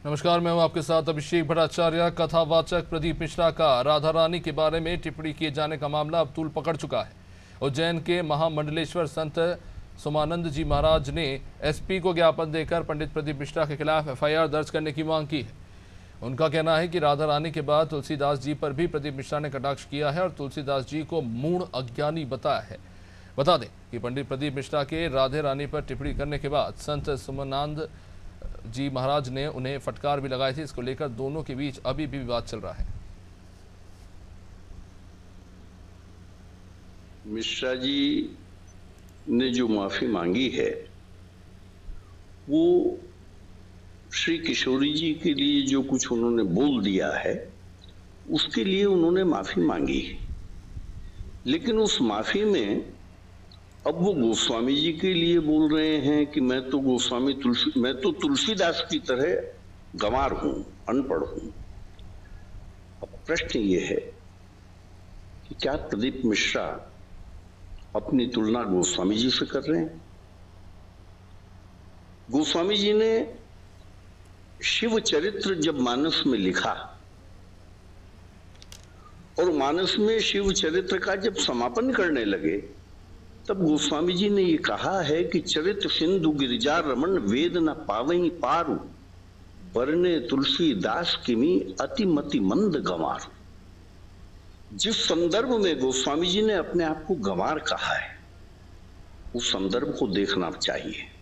नमस्कार, मैं हूं आपके साथ अभिषेक भट्टाचार्य। कथावाचक प्रदीप मिश्रा का राधा रानी के बारे में टिप्पणी किए जाने का मामला अब तूल पकड़ चुका है। उज्जैन के महामंडलेश्वर संत सोमानंद जी महाराज ने एसपी को ज्ञापन देकर पंडित प्रदीप मिश्रा के खिलाफ एफआईआर दर्ज करने की मांग की है। उनका कहना है कि राधा रानी के बाद तुलसीदास जी पर भी प्रदीप मिश्रा ने कटाक्ष किया है और तुलसीदास जी को मूढ़ अज्ञानी बताया है। बता दें कि पंडित प्रदीप मिश्रा के राधे रानी पर टिप्पणी करने के बाद संत सोमानंद जी महाराज ने उन्हें फटकार भी लगाई थी। इसको लेकर दोनों के बीच अभी भी विवाद चल रहा है। मिश्रा जी ने जो माफी मांगी है वो श्री किशोरी जी के लिए जो कुछ उन्होंने बोल दिया है उसके लिए उन्होंने माफी मांगी है, लेकिन उस माफी में अब वो गोस्वामी जी के लिए बोल रहे हैं कि मैं तो तुलसीदास की तरह गंवार हूं, अनपढ़ हूं। अब प्रश्न ये है कि क्या प्रदीप मिश्रा अपनी तुलना गोस्वामी जी से कर रहे हैं? गोस्वामी जी ने शिव चरित्र जब मानस में लिखा और मानस में शिव चरित्र का जब समापन करने लगे तब गोस्वामी जी ने ये कहा है कि चरित सिंधु गिरिजा रमन वेद न पावई पारु बरने तुलसीदास किमी अतिमति मंद गंवार। जिस संदर्भ में गोस्वामी जी ने अपने आप को गंवार कहा है उस संदर्भ को देखना चाहिए।